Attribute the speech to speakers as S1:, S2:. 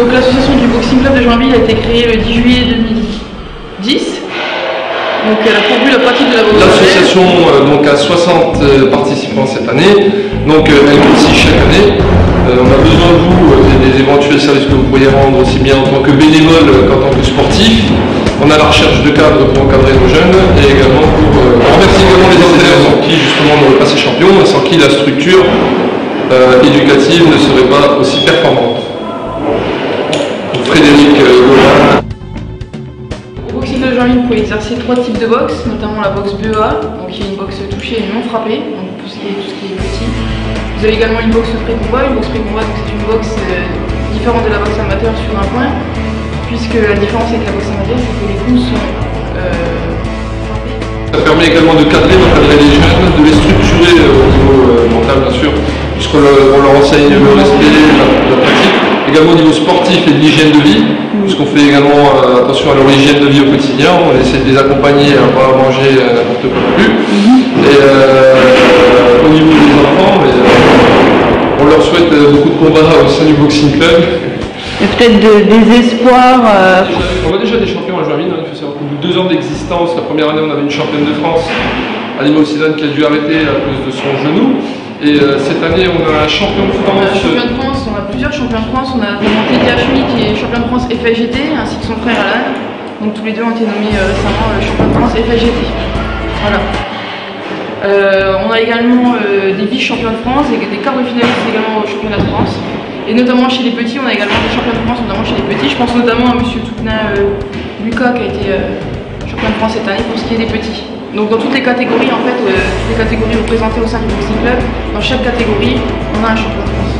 S1: Donc l'association du Boxing Club de Joinville a été créée le 10 juillet 2010. Donc elle a pour but la pratique de la boxe.
S2: L'association donc a 60 participants cette année, donc elle grossit chaque année. On a besoin de vous et des éventuels services que vous pourriez rendre aussi bien en tant que bénévole qu'en tant que sportif. On a la recherche de cadres pour encadrer nos jeunes et également pour remercier également les entraîneurs sans qui justement on n'aurait pas ces champions et sans qui la structure éducative ne serait pas aussi performante. Donc, Frédéric Gauvin.
S1: Au Boxing Club de Joinville, vous pouvez exercer 3 types de boxe, notamment la boxe BEA, donc qui est une boxe touchée et non frappée, donc tout ce qui est petit. Vous avez également une boxe pré-combat. Une boxe pré-combat, c'est une boxe différente de la boxe amateur sur un point, puisque la différence avec la boxe amateur, c'est que les coups sont frappés.
S2: Ça permet également de cadrer les jeunes, de les structurer au niveau mental bien sûr, puisqu'on leur enseigne le respect, la pratique. Également au niveau sportif et de l'hygiène de vie, puisqu'on fait également attention à leur hygiène de vie au quotidien, on essaie de les accompagner à ne pas manger n'importe quoi non plus. Et au niveau des enfants, on leur souhaite beaucoup de combats au sein du Boxing Club.
S3: Et peut-être des espoirs.
S2: On a déjà des champions à Joinville, il faut savoir qu'au bout de 2 ans d'existence, la première année on avait une championne de France, Alima Oxydane, qui a dû arrêter à cause de son genou. Et cette année on a un champion de France.
S1: On a plusieurs champions de France, on a notamment Teddy Hachmi qui est champion de France FAGT, ainsi que son frère Alan. Donc tous les deux ont été nommés récemment champion de France FAGT. Voilà. On a également des vice-champions de France et des quarts de finalistes également au championnat de France. Et notamment chez les petits, on a également des champions de France, notamment chez les petits. Je pense notamment à M. Toupna Lucas qui a été champion de France cette année pour ce qui est des petits. Donc dans toutes les catégories, en fait, toutes les catégories représentées au sein du Boxing Club, dans chaque catégorie, on a un champion de France.